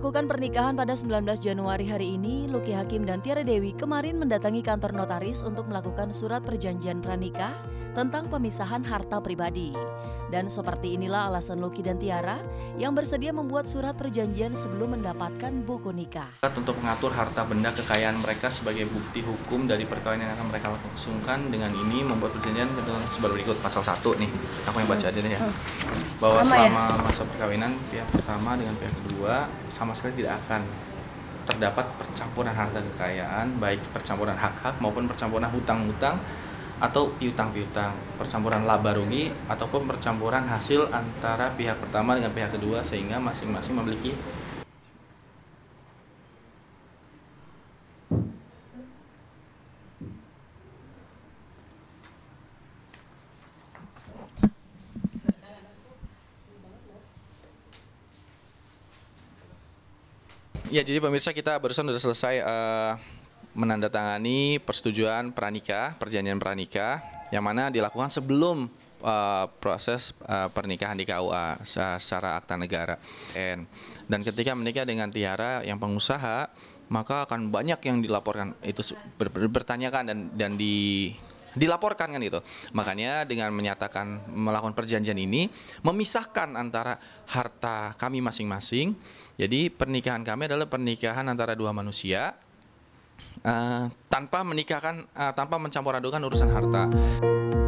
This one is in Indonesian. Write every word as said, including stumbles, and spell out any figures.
melakukan pernikahan pada sembilan belas Januari hari ini, Lucky Hakim dan Tiara Dewi kemarin mendatangi kantor notaris untuk melakukan surat perjanjian pranikah tentang pemisahan harta pribadi. Dan seperti inilah alasan Lucky dan Tiara yang bersedia membuat surat perjanjian sebelum mendapatkan buku nikah. Untuk mengatur harta benda kekayaan mereka sebagai bukti hukum dari perkawinan yang akan mereka langsungkan, dengan ini membuat perjanjian sebagai berikut. Pasal satu nih, aku yang baca aja deh ya. Bahwa Sama selama ya? masa perkawinan pihak pertama dengan pihak kedua sama sekali tidak akan terdapat percampuran harta kekayaan, baik percampuran hak-hak maupun percampuran hutang-hutang atau piutang-piutang, percampuran laba rugi ataupun percampuran hasil antara pihak pertama dengan pihak kedua, sehingga masing-masing memiliki Ya, jadi pemirsa, kita barusan sudah selesai uh, menandatangani persetujuan pranikah, perjanjian pranikah, yang mana dilakukan sebelum uh, proses uh, pernikahan di K U A secara akta negara. Dan ketika menikah dengan Tiara yang pengusaha, maka akan banyak yang dilaporkan, itu ber bertanyakan dan dan di dilaporkan kan itu. Makanya dengan menyatakan melakukan perjanjian ini memisahkan antara harta kami masing-masing. Jadi pernikahan kami adalah pernikahan antara dua manusia uh, tanpa menikahkan uh, tanpa mencampur adukan urusan harta.